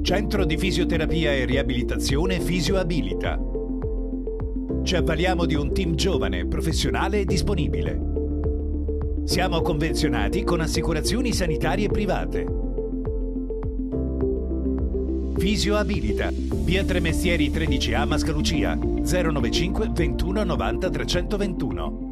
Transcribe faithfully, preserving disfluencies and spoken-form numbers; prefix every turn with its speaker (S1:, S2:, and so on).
S1: Centro di fisioterapia e riabilitazione Fisioabilita. Ci avvaliamo di un team giovane, professionale e disponibile. Siamo convenzionati con assicurazioni sanitarie private. Fisioabilita, via Tremestieri tredici A Mascalucia, zero novantacinque ventuno novanta trecentoventuno.